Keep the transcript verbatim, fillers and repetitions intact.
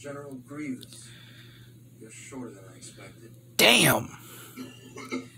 General Grievous. You're shorter than I expected. Damn!